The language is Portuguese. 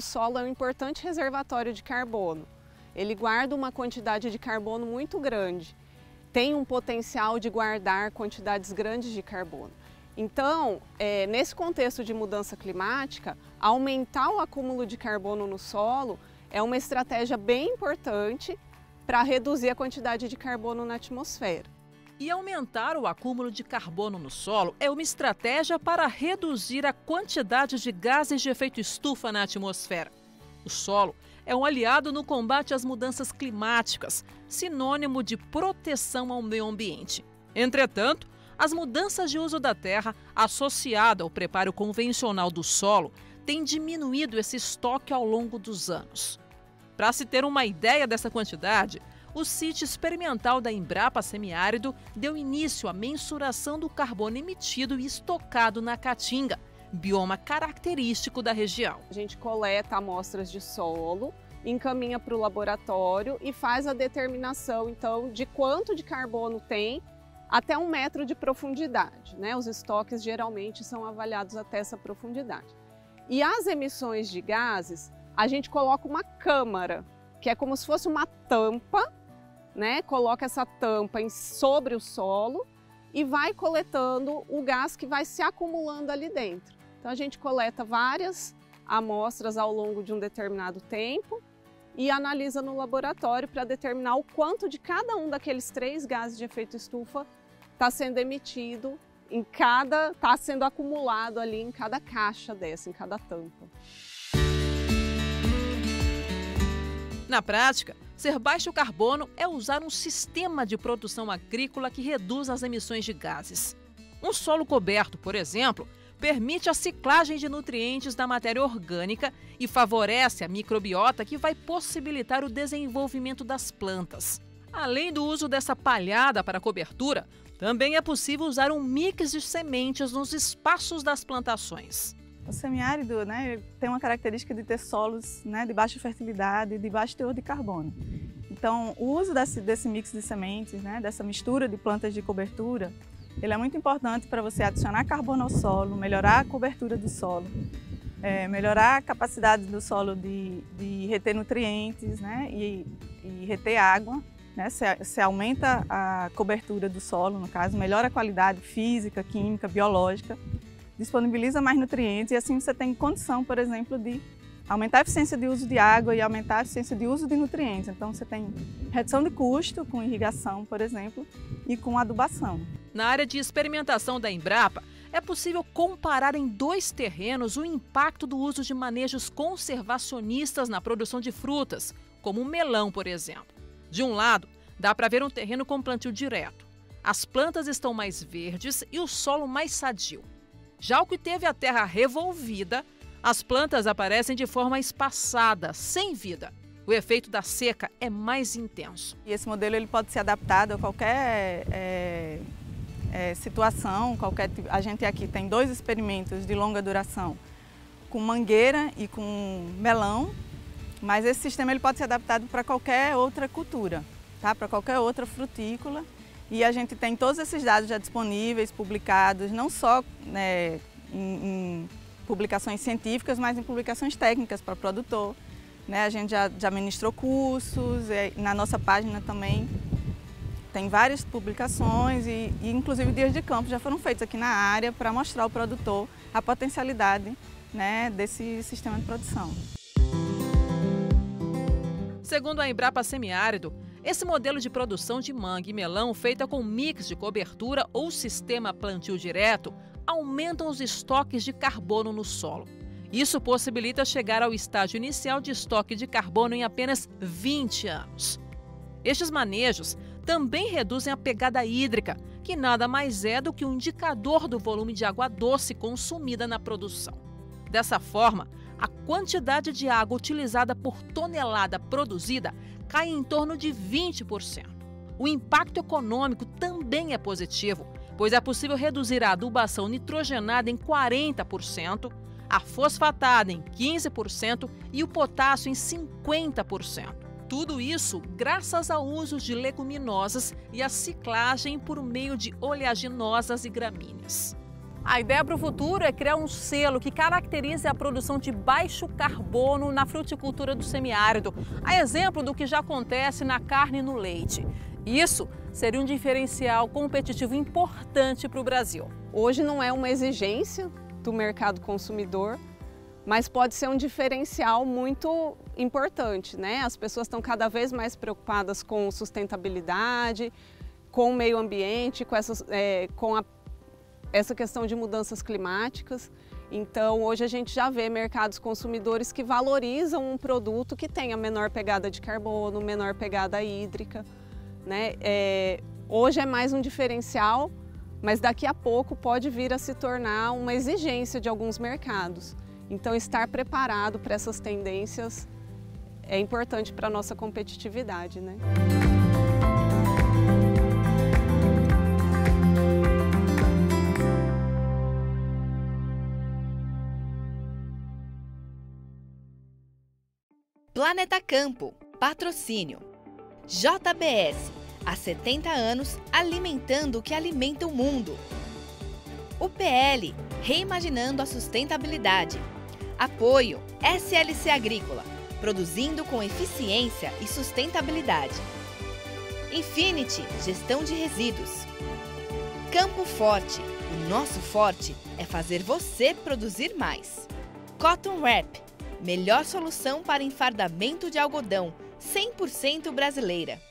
solo é um importante reservatório de carbono. Ele guarda uma quantidade de carbono muito grande, tem um potencial de guardar quantidades grandes de carbono. Então, nesse contexto de mudança climática, aumentar o acúmulo de carbono no solo é uma estratégia bem importante para reduzir a quantidade de carbono na atmosfera. E aumentar o acúmulo de carbono no solo é uma estratégia para reduzir a quantidade de gases de efeito estufa na atmosfera. O solo é um aliado no combate às mudanças climáticas, sinônimo de proteção ao meio ambiente. Entretanto, as mudanças de uso da terra, associada ao preparo convencional do solo, têm diminuído esse estoque ao longo dos anos. Para se ter uma ideia dessa quantidade, o sítio experimental da Embrapa Semiárido deu início à mensuração do carbono emitido e estocado na Caatinga, bioma característico da região. A gente coleta amostras de solo, encaminha para o laboratório e faz a determinação, então, de quanto de carbono tem até 1 metro de profundidade, né? Os estoques geralmente são avaliados até essa profundidade. E as emissões de gases, a gente coloca uma câmara, que é como se fosse uma tampa, né? Coloca essa tampa sobre o solo e vai coletando o gás que vai se acumulando ali dentro. Então a gente coleta várias amostras ao longo de um determinado tempo e analisa no laboratório para determinar o quanto de cada um daqueles 3 gases de efeito estufa está sendo emitido está sendo acumulado ali em cada caixa dessa, em cada tampa. Na prática, ser baixo carbono é usar um sistema de produção agrícola que reduz as emissões de gases. Um solo coberto, por exemplo, permite a ciclagem de nutrientes da matéria orgânica e favorece a microbiota que vai possibilitar o desenvolvimento das plantas. Além do uso dessa palhada para cobertura, também é possível usar um mix de sementes nos espaços das plantações. O semiárido, né, tem uma característica de ter solos, né, de baixa fertilidade e de baixo teor de carbono. Então, o uso desse mix de sementes, né, dessa mistura de plantas de cobertura, ele é muito importante para você adicionar carbono ao solo, melhorar a cobertura do solo, melhorar a capacidade do solo de reter nutrientes, né, e reter água. Né, você aumenta a cobertura do solo, no caso, melhora a qualidade física, química, biológica, disponibiliza mais nutrientes e assim você tem condição, por exemplo, de aumentar a eficiência de uso de água e aumentar a eficiência de uso de nutrientes. Então você tem redução de custo com irrigação, por exemplo, e com adubação. Na área de experimentação da Embrapa, é possível comparar em 2 terrenos o impacto do uso de manejos conservacionistas na produção de frutas, como o melão, por exemplo. De um lado, dá para ver um terreno com plantio direto. As plantas estão mais verdes e o solo mais sadio. Já o que teve a terra revolvida, as plantas aparecem de forma espaçada, sem vida. O efeito da seca é mais intenso. E esse modelo ele pode ser adaptado a qualquer situação. A gente aqui tem 2 experimentos de longa duração, com mangueira e com melão. Mas esse sistema ele pode ser adaptado para qualquer outra cultura, tá? Para qualquer outra frutícola. E a gente tem todos esses dados já disponíveis, publicados, não só, né, em publicações científicas, mas em publicações técnicas para produtor. Né? A gente já ministrou cursos, na nossa página também tem várias publicações e inclusive dias de campo já foram feitos aqui na área para mostrar ao produtor a potencialidade, né, desse sistema de produção. Segundo a Embrapa Semiárido, esse modelo de produção de manga e melão feita com mix de cobertura ou sistema plantio direto aumentam os estoques de carbono no solo. Isso possibilita chegar ao estágio inicial de estoque de carbono em apenas 20 anos. Estes manejos também reduzem a pegada hídrica, que nada mais é do que um indicador do volume de água doce consumida na produção. Dessa forma, a quantidade de água utilizada por tonelada produzida cai em torno de 20%. O impacto econômico também é positivo, pois é possível reduzir a adubação nitrogenada em 40%, a fosfatada em 15% e o potássio em 50%. Tudo isso graças ao uso de leguminosas e a ciclagem por meio de oleaginosas e gramíneas. A ideia para o futuro é criar um selo que caracterize a produção de baixo carbono na fruticultura do semiárido, a exemplo do que já acontece na carne e no leite. Isso seria um diferencial competitivo importante para o Brasil. Hoje não é uma exigência do mercado consumidor, mas pode ser um diferencial muito importante, né? As pessoas estão cada vez mais preocupadas com sustentabilidade, com o meio ambiente, com essa questão de mudanças climáticas. Então, hoje a gente já vê mercados consumidores que valorizam um produto que tenha menor pegada de carbono, menor pegada hídrica, né? Hoje é mais um diferencial, mas daqui a pouco pode vir a se tornar uma exigência de alguns mercados. Então, estar preparado para essas tendências é importante para a nossa competitividade, né? Planeta Campo, patrocínio. JBS, há 70 anos alimentando o que alimenta o mundo. UPL, reimaginando a sustentabilidade. Apoio SLC Agrícola, produzindo com eficiência e sustentabilidade. Infinity, gestão de resíduos. Campo Forte, o nosso forte é fazer você produzir mais. Cotton Wrap, melhor solução para enfardamento de algodão, 100% brasileira.